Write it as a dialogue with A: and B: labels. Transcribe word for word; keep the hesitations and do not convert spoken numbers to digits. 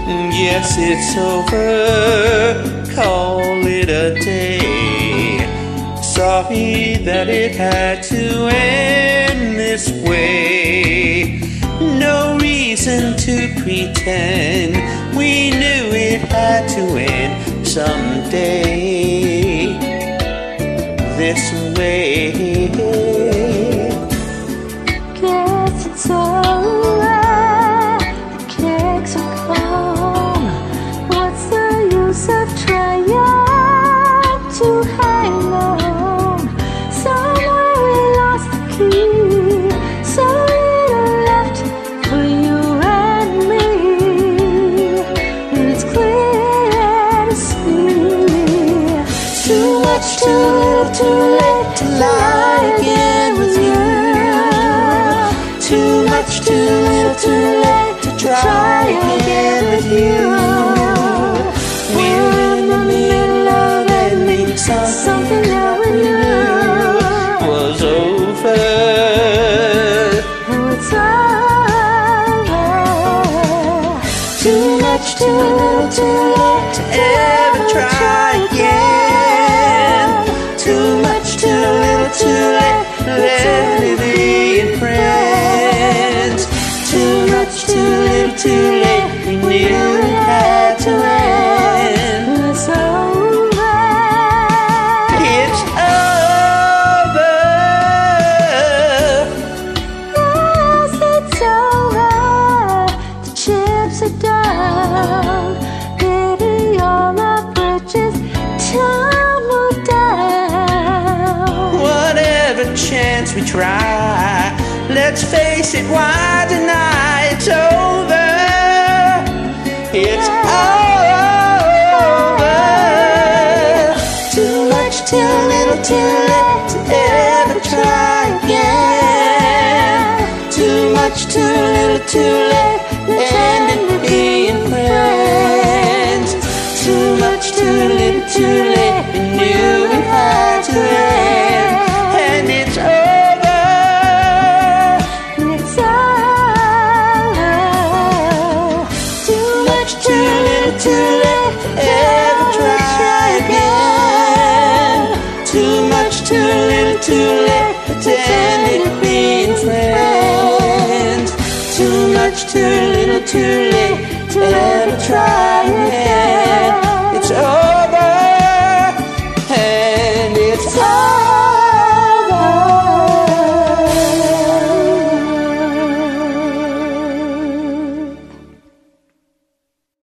A: Yes, it's over, call it a day. Sorry that it had to end this way. No reason to pretend, we knew it had to end someday. This way.
B: Guess it's over, the cakes are gone. What's the use of trying to hang on? Somewhere we lost the key, so little left for you and me. It's clear to see, too much, too little, too late to lie again with you. Too much, too little, too late to try again with you.
A: We're in the middle of ending something,
B: Something that we knew
A: was over.
B: now it's over. Too much, too little, too late to
A: Ever try again? Too much, too little, too late. Let me be in friends. Too much, too little, too late. We knew it had to end.
B: It's over.
A: It's over.
B: Yes, it's over. The chips are down. Baby, all my bridges tumble down.
A: Whatever chance we try, let's face it, why deny it's over? It's over.
B: Too much, too little, too late to ever try again.
A: Too much, too little, too late, and it being friends. Too much, too little, too late, we knew it had to end, and it's over.
B: It's over. Too much,
A: Too little, too late, ever try again. Too much, too little, too late, pretend it being friends. Too much, too little, too late, to ever try